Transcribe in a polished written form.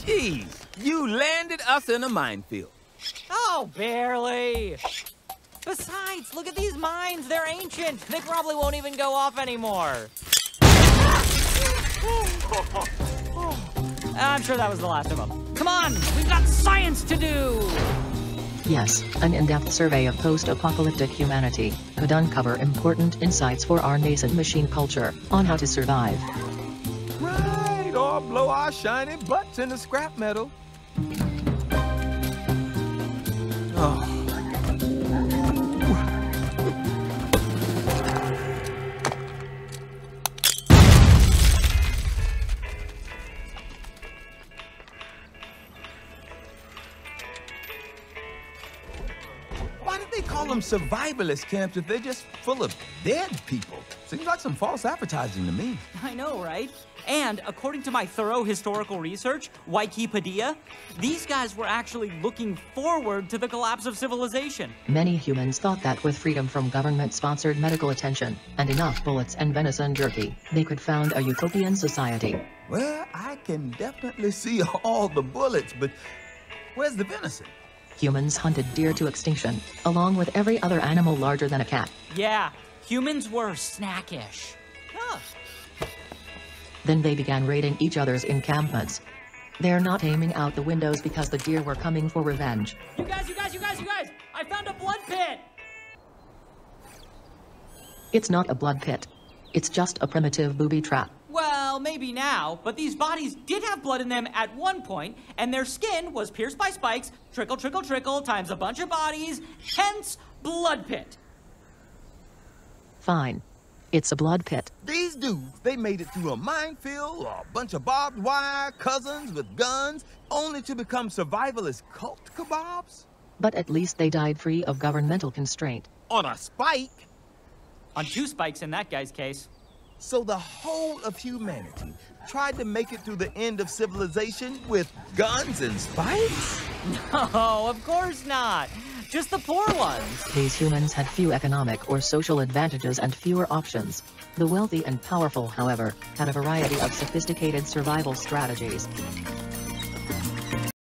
Jeez, you landed us in a minefield. Oh, barely. Besides, look at these mines. They're ancient. They probably won't even go off anymore. I'm sure that was the last of them. Come on, we've got science to do. Yes, an in-depth survey of post-apocalyptic humanity could uncover important insights for our nascent machine culture on how to survive. Right, or blow our shiny butts in the scrap metal. Oh. Why did they call them survivalist camps if they're just full of dead people? Seems like some false advertising to me. I know, right? And according to my thorough historical research, Wikipedia, these guys were actually looking forward to the collapse of civilization. Many humans thought that with freedom from government-sponsored medical attention and enough bullets and venison jerky, they could found a utopian society. Well, I can definitely see all the bullets, but where's the venison? Humans hunted deer to extinction, along with every other animal larger than a cat. Yeah, humans were snackish. Huh. Then they began raiding each other's encampments. They're not aiming out the windows because the deer were coming for revenge. You guys! I found a blood pit! It's not a blood pit. It's just a primitive booby trap. Well, maybe now, but these bodies did have blood in them at one point, and their skin was pierced by spikes, trickle, trickle, trickle, times a bunch of bodies, hence blood pit. Fine. It's a blood pit. These dudes, they made it through a minefield, a bunch of barbed wire, cousins with guns, only to become survivalist cult kebabs? But at least they died free of governmental constraint. On a spike? On 2 spikes in that guy's case. So the whole of humanity tried to make it through the end of civilization with guns and spikes? No, of course not. Just the poor ones. These humans had few economic or social advantages and fewer options. The wealthy and powerful, however, had a variety of sophisticated survival strategies.